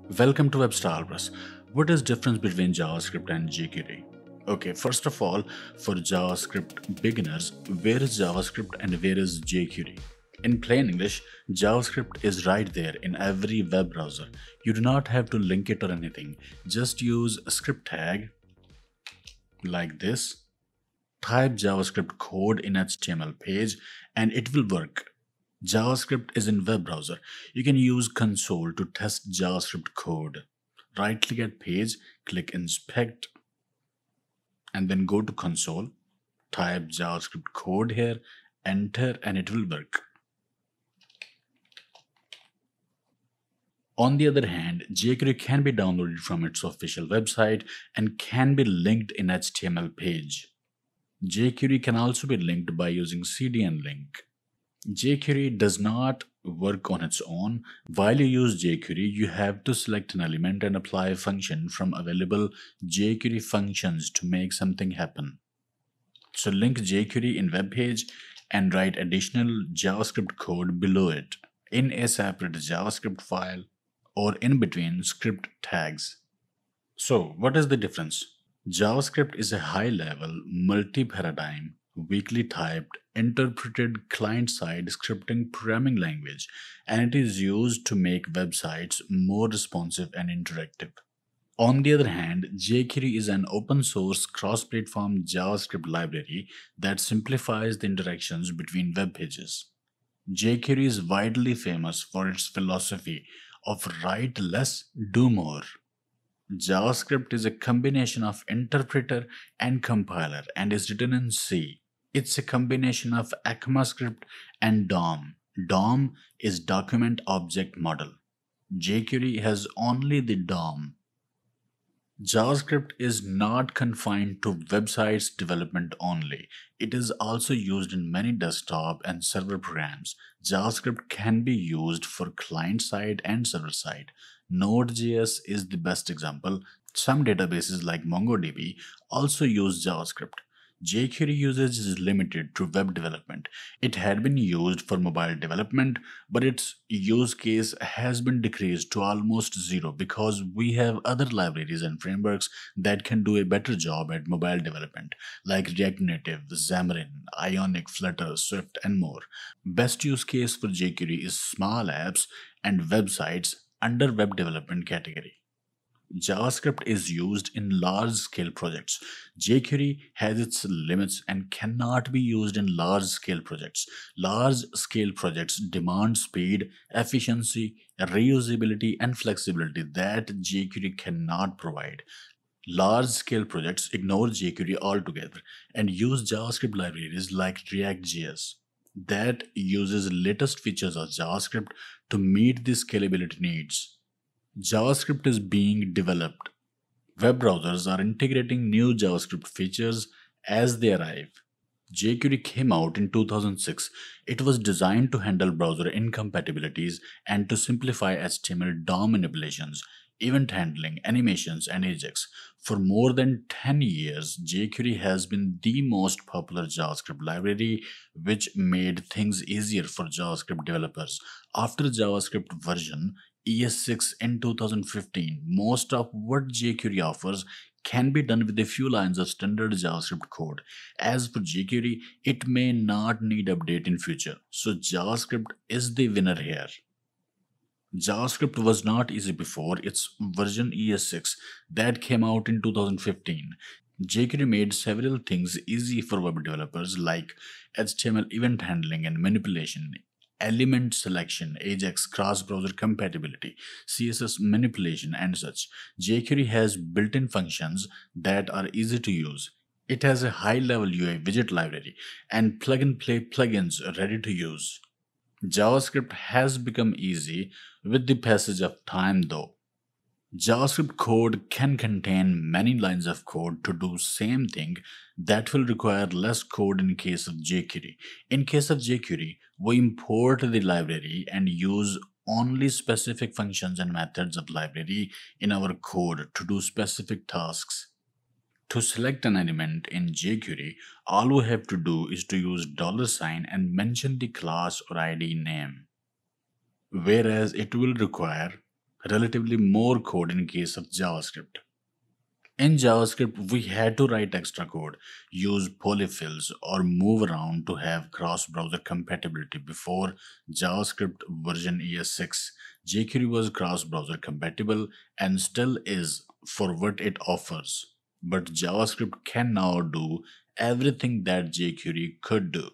Welcome to WebStarBus. What is difference between JavaScript and jQuery? Okay, first of all, for JavaScript beginners, where is JavaScript and where is jQuery? In plain English, JavaScript is right there in every web browser. You do not have to link it or anything. Just use a script tag like this, type JavaScript code in HTML page, and it will work. JavaScript is in web browser. You can use console to test JavaScript code. Right click at page, click inspect, and then go to console. Type JavaScript code here, enter, and it will work. On the other hand, jQuery can be downloaded from its official website and can be linked in HTML page. jQuery can also be linked by using CDN link. jQuery does not work on its own. While you use jQuery, you have to select an element and apply a function from available jQuery functions to make something happen. So link jQuery in web page and write additional JavaScript code below it in a separate JavaScript file or in between script tags. So what is the difference? JavaScript is a high-level, multi-paradigm, weakly typed, interpreted client-side scripting programming language, and it is used to make websites more responsive and interactive. On the other hand, jQuery is an open-source, cross-platform JavaScript library that simplifies the interactions between web pages. jQuery is widely famous for its philosophy of write less, do more. JavaScript is a combination of interpreter and compiler and is written in C. It's a combination of ECMAScript and DOM. DOM is Document Object Model. jQuery has only the DOM. JavaScript is not confined to websites development only. It is also used in many desktop and server programs. JavaScript can be used for client-side and server-side. Node.js is the best example. Some databases like MongoDB also use JavaScript. jQuery usage is limited to web development. It had been used for mobile development, but its use case has been decreased to almost zero because we have other libraries and frameworks that can do a better job at mobile development, like React Native, Xamarin, Ionic, Flutter, Swift, and more. Best use case for jQuery is small apps and websites under web development category. JavaScript is used in large-scale projects. jQuery has its limits and cannot be used in large-scale projects. Large-scale projects demand speed, efficiency, reusability, and flexibility that jQuery cannot provide. Large-scale projects ignore jQuery altogether and use JavaScript libraries like React.js that uses latest features of JavaScript to meet the scalability needs. JavaScript is being developed. Web browsers are integrating new JavaScript features as they arrive. jQuery came out in 2006. It was designed to handle browser incompatibilities and to simplify HTML DOM manipulations, event handling, animations, and Ajax. For more than 10 years, jQuery has been the most popular JavaScript library, which made things easier for JavaScript developers. After JavaScript version ES6 in 2015, most of what jQuery offers can be done with a few lines of standard JavaScript code. As for jQuery, it may not need update in future, so JavaScript is the winner here. JavaScript was not easy before its version ES6 that came out in 2015. jQuery made several things easy for web developers like HTML event handling and manipulation, element selection, Ajax cross-browser compatibility, CSS manipulation, and such. jQuery has built-in functions that are easy to use. It has a high-level UI widget library and plug-and-play plugins ready to use. JavaScript has become easy with the passage of time though. JavaScript code can contain many lines of code to do same thing that will require less code in case of jQuery. In case of jQuery, we import the library and use only specific functions and methods of library in our code to do specific tasks. To select an element in jQuery, all we have to do is to use $sign and mention the class or ID name. Whereas it will require relatively more code in case of JavaScript. In JavaScript, we had to write extra code, use polyfills, or move around to have cross-browser compatibility. Before JavaScript version ES6, jQuery was cross-browser compatible and still is for what it offers. But JavaScript can now do everything that jQuery could do.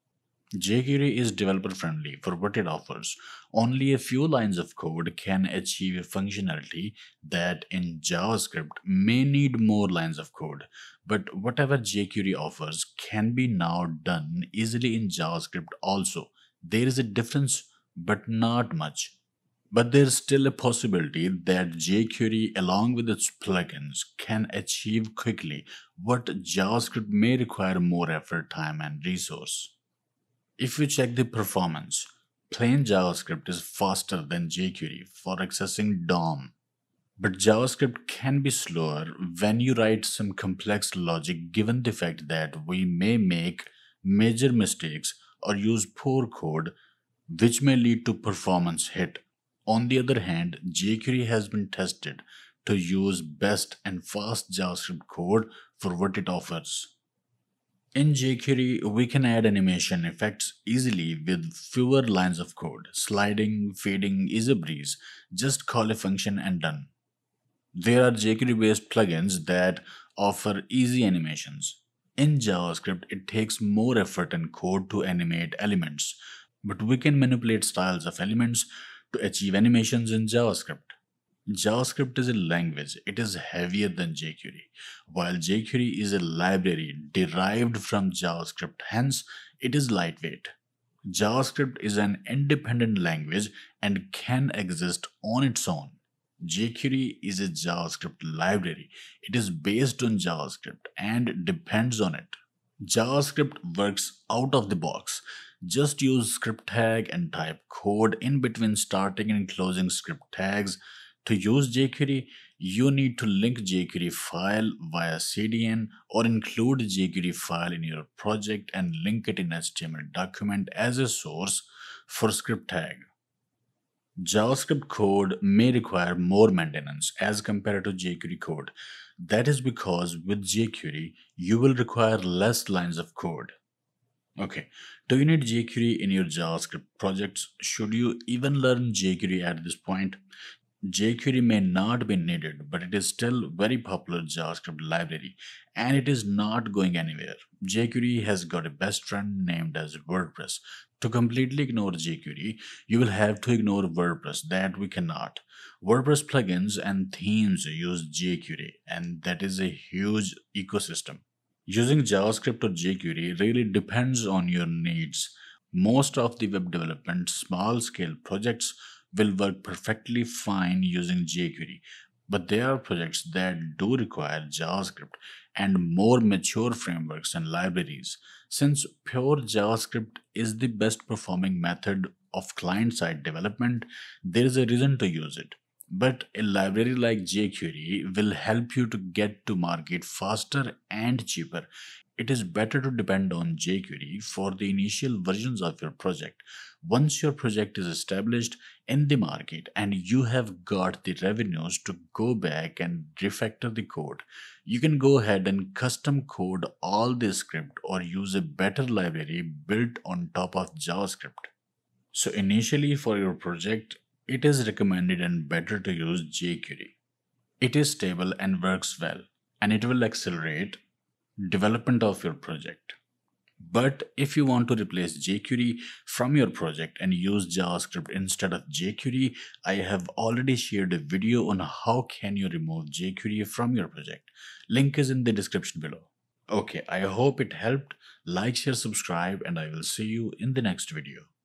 jQuery is developer friendly for what it offers. Only a few lines of code can achieve a functionality that in JavaScript may need more lines of code. But whatever jQuery offers can be now done easily in JavaScript also. There is a difference, but not much. But there's still a possibility that jQuery, along with its plugins, can achieve quickly what JavaScript may require more effort, time, and resource. If we check the performance, plain JavaScript is faster than jQuery for accessing DOM. But JavaScript can be slower when you write some complex logic given the fact that we may make major mistakes or use poor code which may lead to performance hit. On the other hand, jQuery has been tested to use best and fast JavaScript code for what it offers. In jQuery, we can add animation effects easily with fewer lines of code. Sliding, fading is a breeze. Just call a function and done. There are jQuery based plugins that offer easy animations. In JavaScript, it takes more effort and code to animate elements, but we can manipulate styles of elements to achieve animations in JavaScript. JavaScript is a language, it is heavier than jQuery, while jQuery is a library derived from JavaScript, hence, it is lightweight. JavaScript is an independent language and can exist on its own. jQuery is a JavaScript library. It is based on JavaScript and depends on it. JavaScript works out of the box. Just use script tag and type code in between starting and closing script tags. To use jQuery, you need to link jQuery file via CDN or include jQuery file in your project and link it in HTML document as a source for script tag. JavaScript code may require more maintenance as compared to jQuery code. That is because with jQuery, you will require less lines of code. Okay, do you need jQuery in your JavaScript projects? Should you even learn jQuery at this point? jQuery may not be needed, but it is still very popular JavaScript library and it is not going anywhere. jQuery has got a best friend named as WordPress. To completely ignore jQuery, you will have to ignore WordPress. That we cannot. WordPress plugins and themes use jQuery and that is a huge ecosystem. Using JavaScript or jQuery really depends on your needs. Most of the web development small scale projects will work perfectly fine using jQuery, but there are projects that do require JavaScript and more mature frameworks and libraries. Since pure JavaScript is the best performing method of client-side development, there is a reason to use it. But a library like jQuery will help you to get to market faster and cheaper. It is better to depend on jQuery for the initial versions of your project. Once your project is established in the market and you have got the revenues to go back and refactor the code, you can go ahead and custom code all the script or use a better library built on top of JavaScript. So initially for your project, it is recommended and better to use jQuery. It is stable and works well, and it will accelerate development of your project. But if you want to replace jQuery from your project and use JavaScript instead of jQuery, I have already shared a video on how can you remove jQuery from your project. Link is in the description below. Okay, I hope it helped. Like, share, subscribe, and I will see you in the next video.